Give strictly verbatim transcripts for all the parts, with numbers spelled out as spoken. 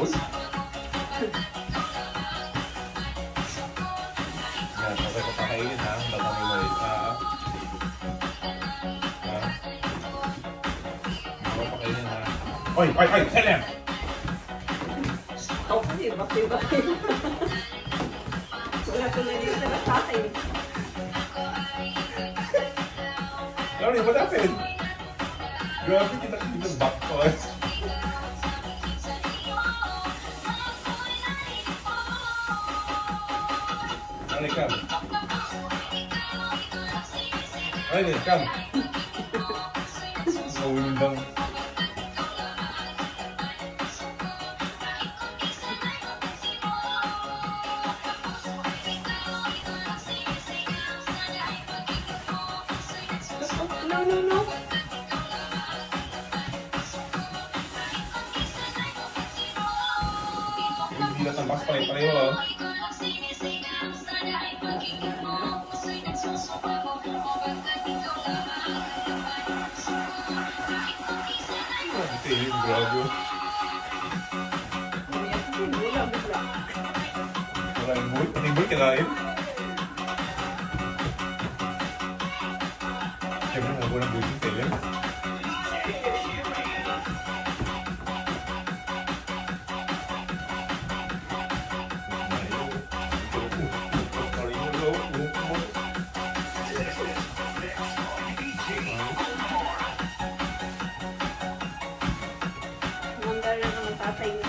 bowl? Yan, okay ko pakainin ha. Baka may maliit ha. Ha? Baka pakainin ha. Oy! Oy! Oy! Helen! Ako kasi, bakit-bakit. Wala tuloy dito na sa akin. Sorry, what happened? Grabe, kita kita ng back ko eh. Alay, come. Alay, come. Gawin bang... No, no, no. Hindi na tambas pare-pareho oh. Ito yung grabe. Maraming bull? Pati bull kinain? Siyempre mga bull ang bull yung tele. Mandar na naman tatay niya.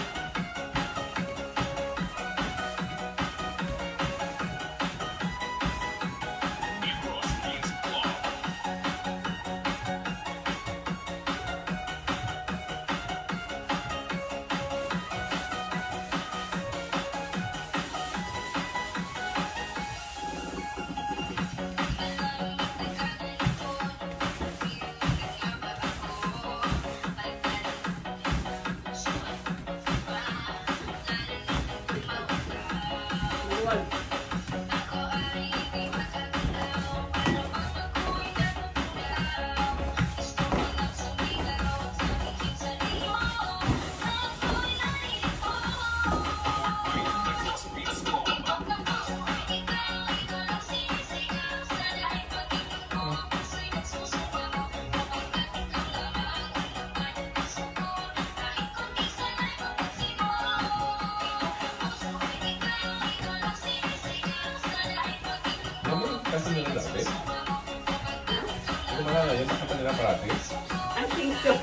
Kasi nila dati? Ito malala yun, nakita nila parati? I think so.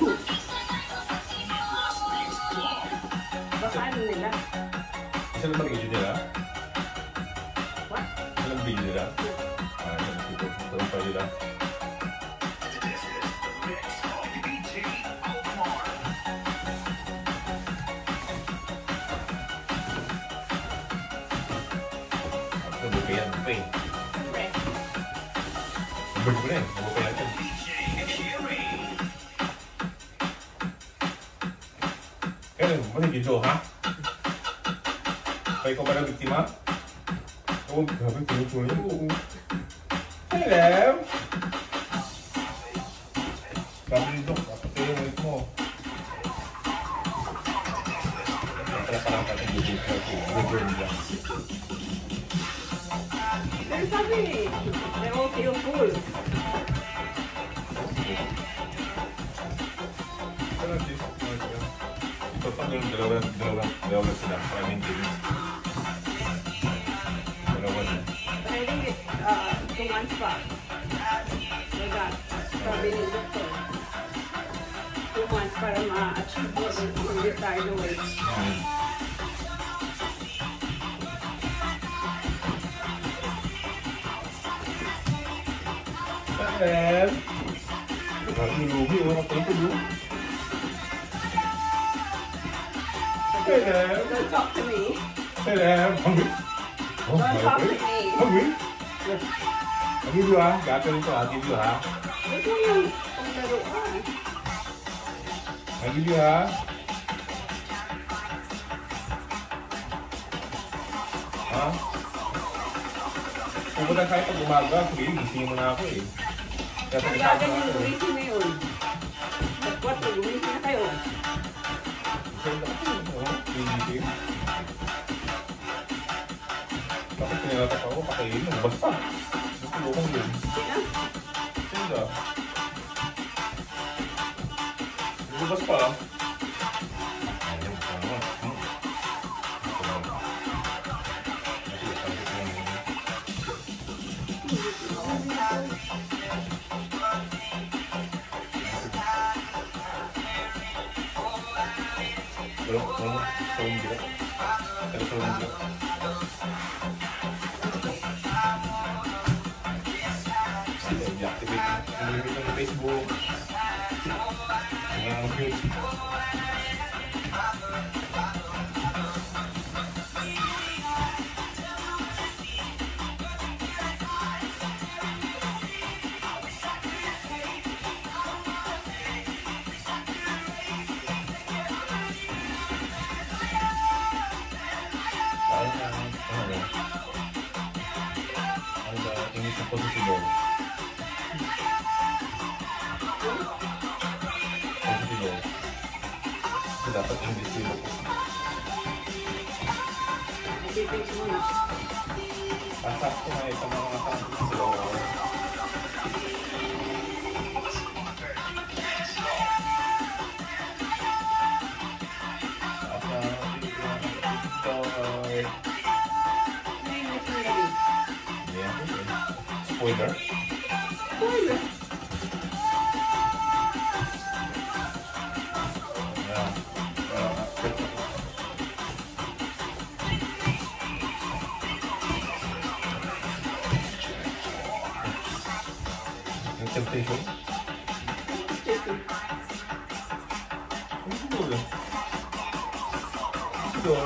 Baka ano nila? Isa lang mag-video nila? What? Isa lang video nila? Ah, isa lang video. Ito lang pa nila. Ito, bukayan pa eh. Bird mo na eh. Mabukay natin. Kaya ba nag-video ha? Kaya ko ba na biktima? Oo, grabe, tinutuloy mo. Hello! Grabe nito, kapatid yung ulit mo. Pala parang natin YouTube ko. Google nila. Pero sabi, they all feel full. Ito pa yung dalawa, dalawa, dalawa sila. Para maintenance. Dalawa na. But I think it's uh, two months pa. So that, sabi ni doctor. Two months para ma-achieve mo yung desired weight. Hmm. Em Grabe lugi, wala pa ito doon. Em Don't talk to me. Em Hungry? Oh, Don't talk to me. Hungry? I'll give you ha. Gata nito, I'll give you ha. Ito yung panglaruan. I'll give you ha. Ha? Pupunta tayo pag umaga. Sige, gisingin mo na ako eh. Kaya pag Kaya ganyan gumising na yun. At what, gumising na kayo. Ganda ko. Hindi. Bakit pinalatak ako? Pakain mo. Basta. Natulukong yun. Sino? Sino? Lumabas pa. Ayaw pa mo. Walang, walang, walang bila. Kaya sa walang bila. I-activate mo. I-limit mo ng Facebook. Mga cute. Ano ba? Ano ba? Ingit ng positibo. Positibo. Kasi dapat invisible po. Nagpipig muna. Pasok ko na ito mga kasama sila. Spoiler? Spoiler? Yeah. Uh, Yung temptation? Ano siguro? Siguro?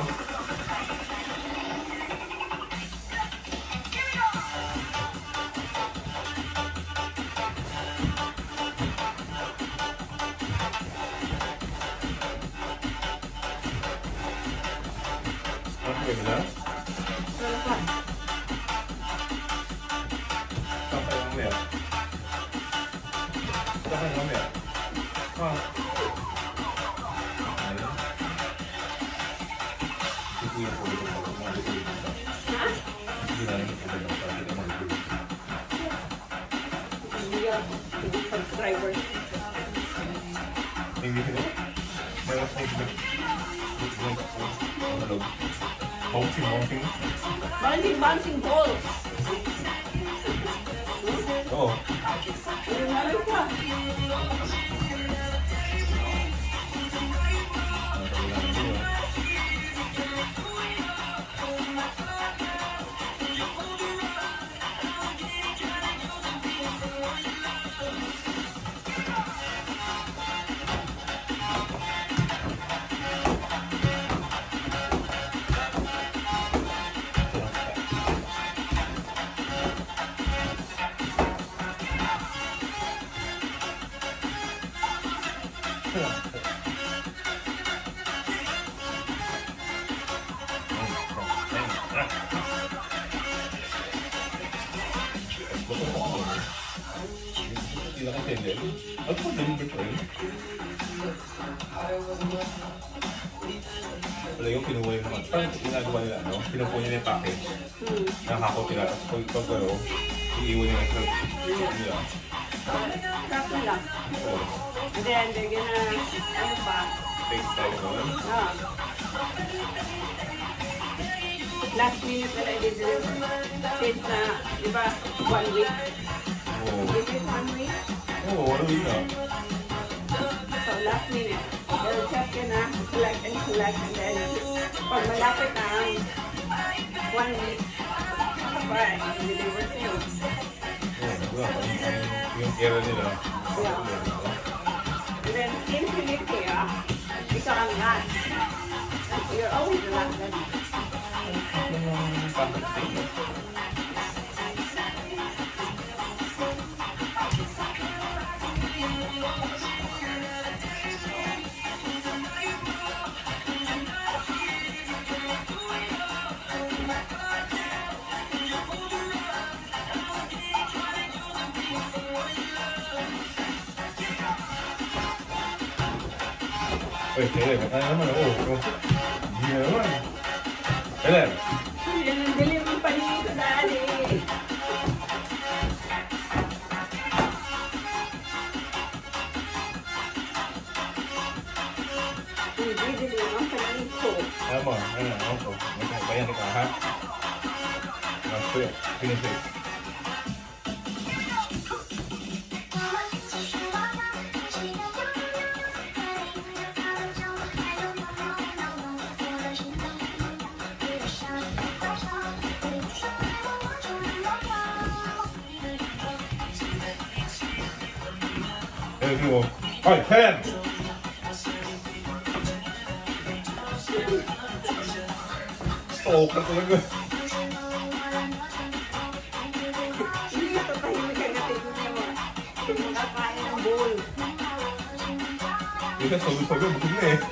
Ano ba? Wala pa. Saan kayo mamaya? Saan kayo mamaya? Ha? Ayun. Ito yung puli ko mga mga dito dito. Ha? Hindi na rin ito dito para hindi naman dito. Hindi ako. Hindi subscribers. Hindi ko. May mas may dito. Dito lang ako. Ang loob. Bouncing, bouncing. Bouncing, bouncing balls. Oo. Ano na rin ka? At po, deliver ko rin. Wala yung pinuha yung naman. Parang ginagawa nila, no? Pinupuha nila yung package. Hmm. Nakakot nila. Tapos pag pag ano, iiwan nila sa nila. Kaso lang. Oo. And then, they're gonna, ano pa? Take tayo naman. Ah. Last minute na lang i-deliver. Since na, di ba, one week. Oo. Is it one week? Oo, wala yun na. So, last minute. They're just gonna collect and collect and then, pag malapit na ang one week, bye, i-deliver sa'yo. Oo, wala. Yung- Yung era nila. Yeah. And then, since you live here, isa kang last. You're always the last. Yung package statement. Uy, kaya, kaya naman ako. Hindi na naman. Helen. Yan ang dilim ng paningin ko dali. Hindi dilim ang paningin ko. Alam mo, ano, ano ko. Bayan ka, ha? Mas finish it. Hey, mo. Ay, Helen! Oh, ka talaga. Hindi ka tatahimik ka natin mo. Kumakain ng bowl. Hindi ka sabi-sabi, bukod na eh.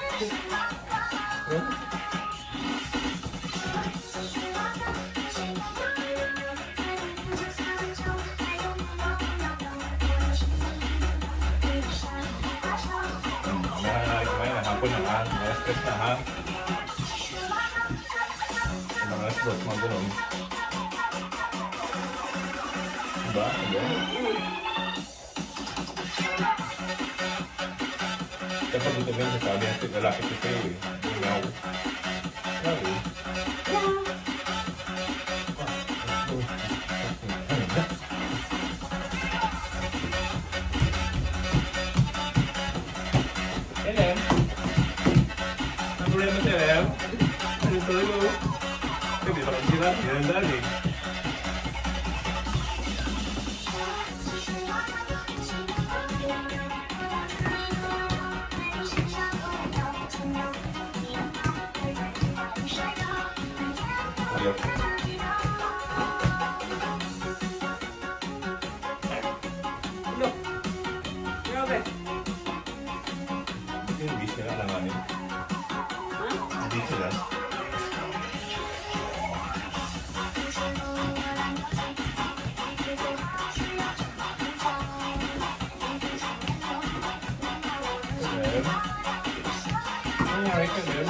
Hapon na ha, may stress na ha. Ang mga stress mga gano'n. Diba? Diba? Dapat dito ganyan sabi natin lalaki ko kayo eh. Ngaw. Ngaw eh. Helen? Ang problema siya, Helen? Ano ito rin mo? Hindi pa lang sila. Yan ang dali. Ayok. Look. Grabe. Hindi sila alanganin. Ha? Hindi sila. Helen? Ano nangyari ka, Helen?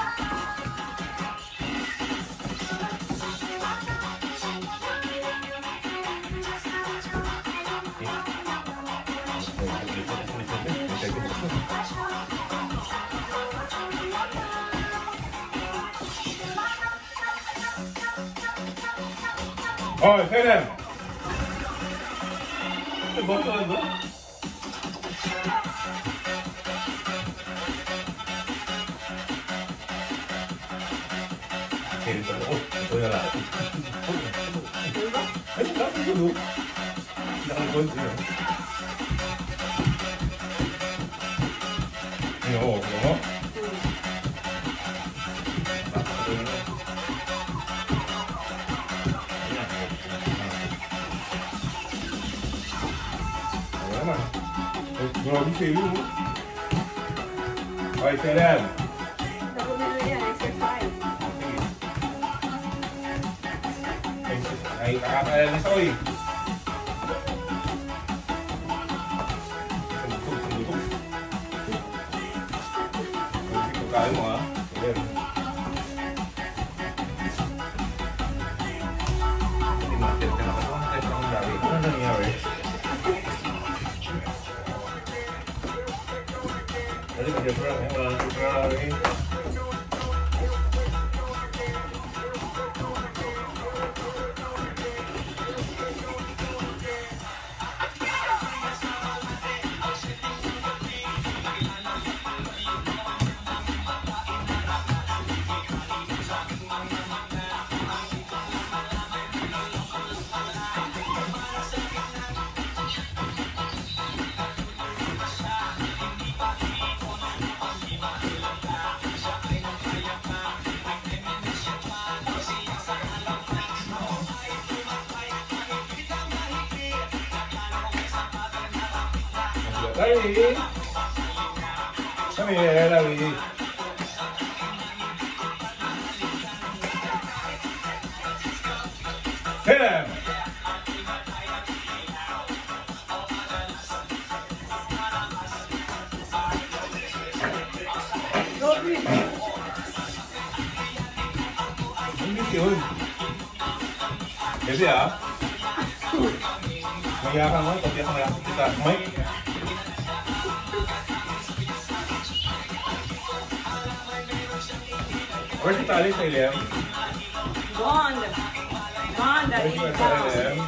Oh, Helen! Ano ba ito? Ano ba? Okay, ito. Oh, ito na lang. Ano ba? Ay, ito lang. Ito lang. Nakagod yun. Ano, oh, ano? Grabe sa'yo mo. Okay, Helen. Tapos na yan, exercise. Ay, nakakala na sa'yo eh. Sandutog, sandutog. Sandutog tayo mo ha. Helen. Hindi matin ka na. Ano tayo sa nangyari? Ano nangyari? Dali ka dyan, bro. Wala nang nangyari. Larry! Come here, Larry. Hit him! Go, please. yun. Kasi ah. Maya ka mo, pati ako maya kita. Mike. Where's the tali sa ilim? Bond. Bond, that Where's is the tali sa ilim?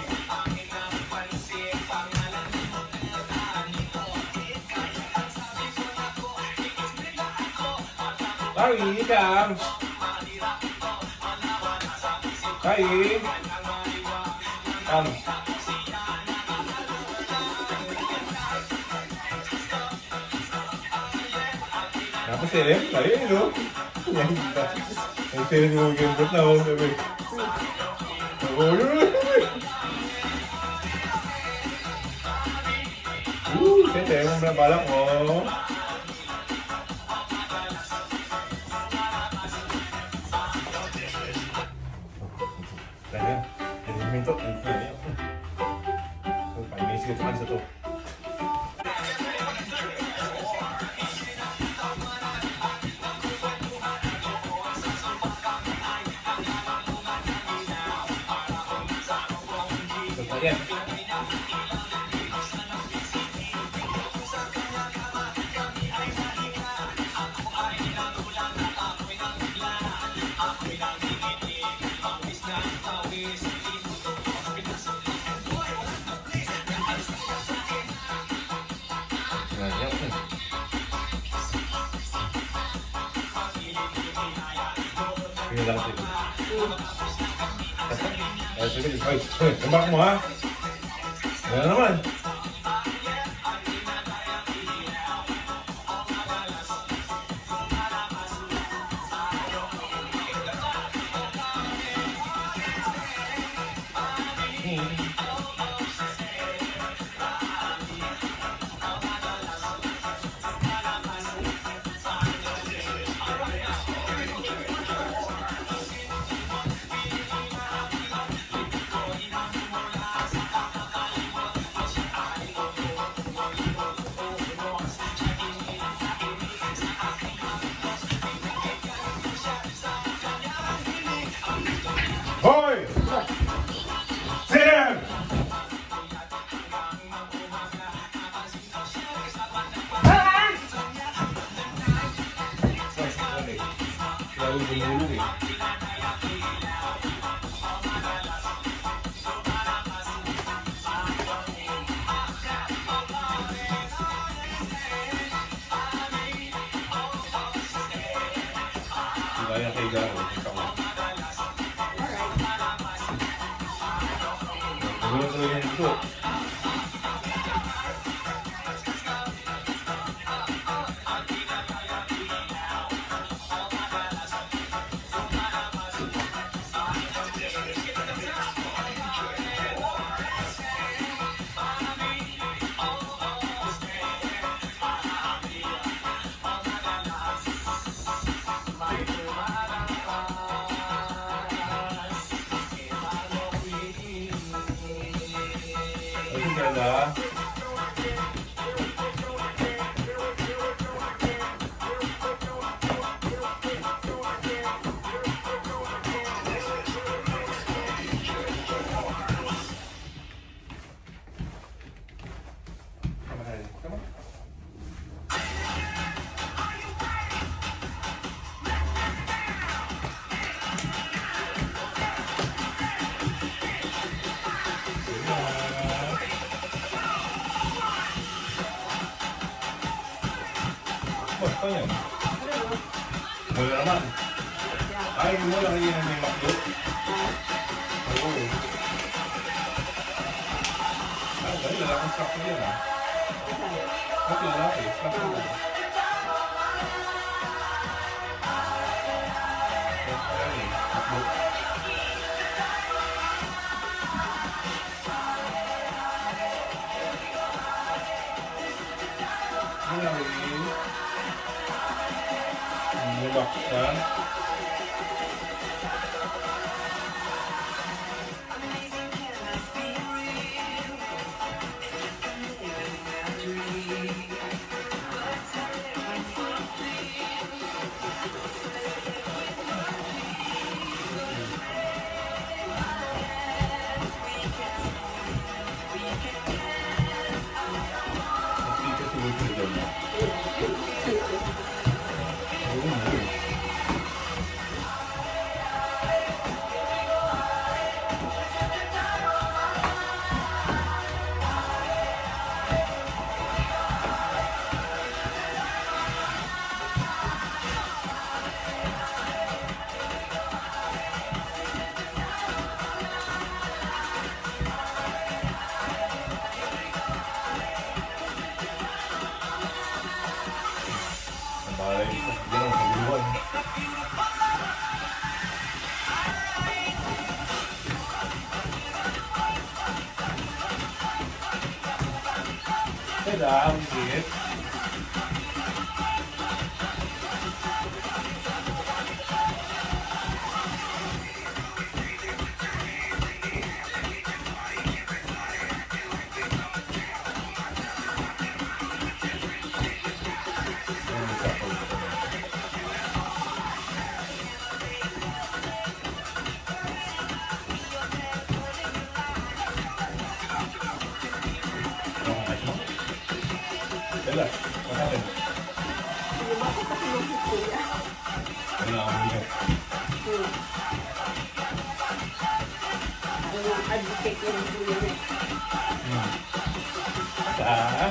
Larry, Cam. Larry. Cam. Apa sih ya? Larry itu. Yang kita. Yang saya ni mungkin betul lah tapi. Oh, uh, saya tengok berapa balak oh. Minta info ni. Pak ini sih cuma satu. Kemudian ini lang sih. Eh, sige, ay, tembak mo ha. Ayan naman. Hoy! Sit down! Bayang kayo gano'n. Belum terlalu itu. Ada. Apa ya? Boleh aman. Ay, mo lang yan ang may makdo. Oo. Ah, dahil lalakang stock ko yan ah. Bakit lalaki? Stock ko yan. Ay, makdo. Baksan. Pinagyan mo. Oo, oo. Balay ito. Hindi naman maguluhan. Kaya ang hit. Bella, what happened? Hindi ba ako katulong si Kuya? Ano ang hindi? Hmm. Ano ang advocate yung Kuya niya? Hmm. Sa?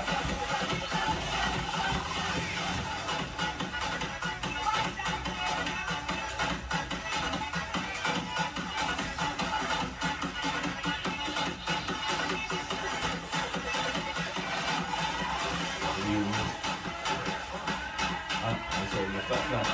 Ah, so lepas na.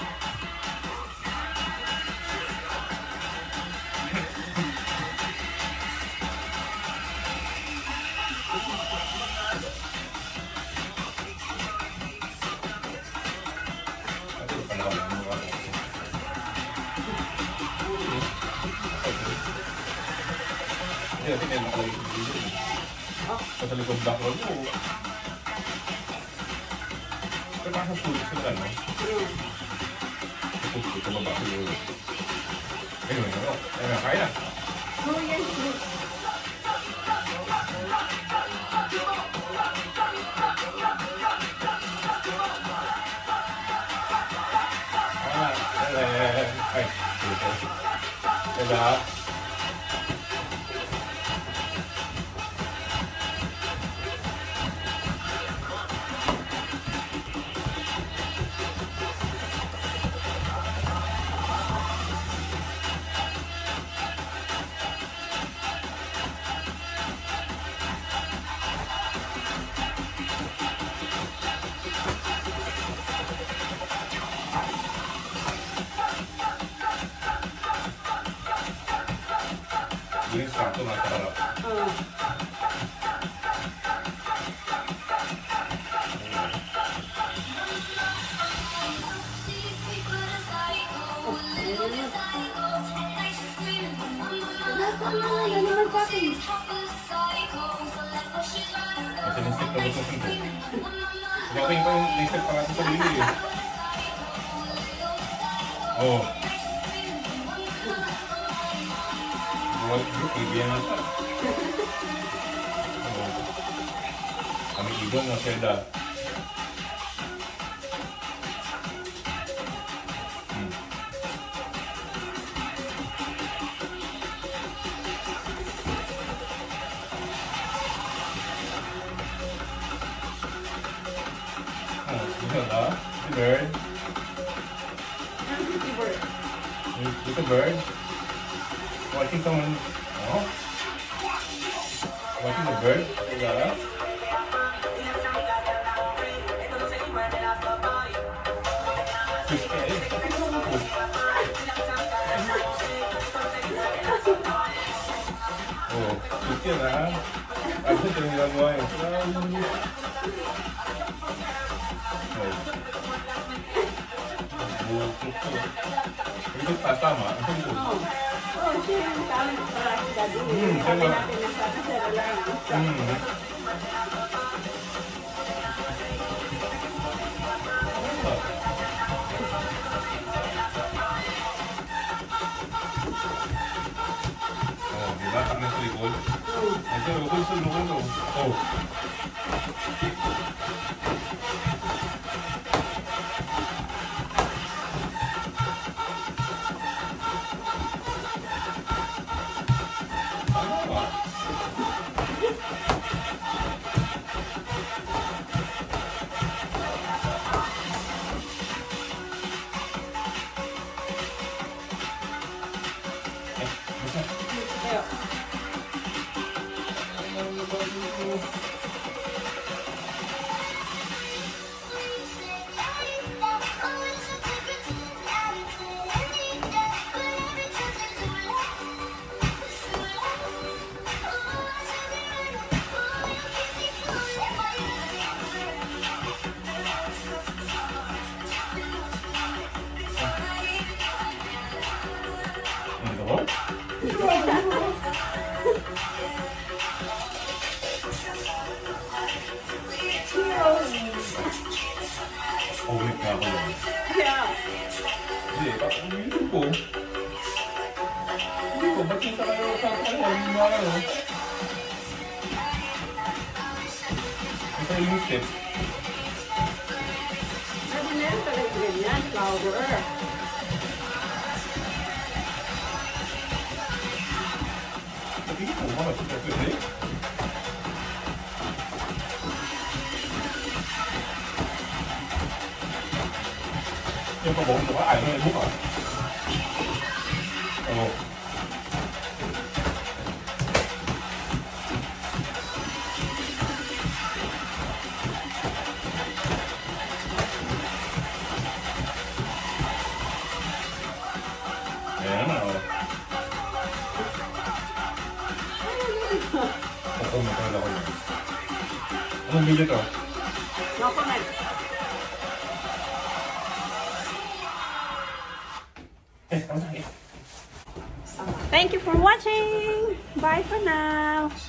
Aduh, panahon mo ka. Hindi, hindi na nakalagay sa video. Sa likod background mo. Pero nasa pulis ka na, no? Hmm. Pulis ka ba ba siguro? Ayun, ano? Ayun, kaya na. Kuya, hindi. Ah, eh, ay, dito. Diba? Yung sakto nasa harap. Ah. Wala naman sa akin. Kasi nisip na gusto ko. Hindi ako yung nisip pa natin sa sarili eh. Oo. Buwag yung ibiyan nata. Oo. Kami ibon na seda. Hmm. Oh, yun na. Si bird. Ang pretty bird. Little bird. Watching someone. Oh. Watching the bird. Yeah. Fish egg. Oh, fish egg na. Ano ito yung ginagawa yun? Oh. Bukok ko. Ito tatama. Ito yung Oh. Oh, siya yung tawag para sa daddy. Hmm, Sabi tama. natin na sa Carolina. Hmm. Oh, diba? Pag nasa likod. Ito, lukod sa lukod. Oh. Paulit nga ako yun. Yeah. Hindi, hindi ko. Hindi ko, ba't kita kayo sa kanya? Hindi mo ano. Ito yung step. Sabi na yun talagang ganyan, flower. Sabi ko, mga sa pwede. Yung pabawang ito ka, ayaw na yung buka. Oo. Ayan na, o. Ako, matala ko yun. Anong video to? No comment. Eh, ano sa akin? Thank you for watching. Bye for now.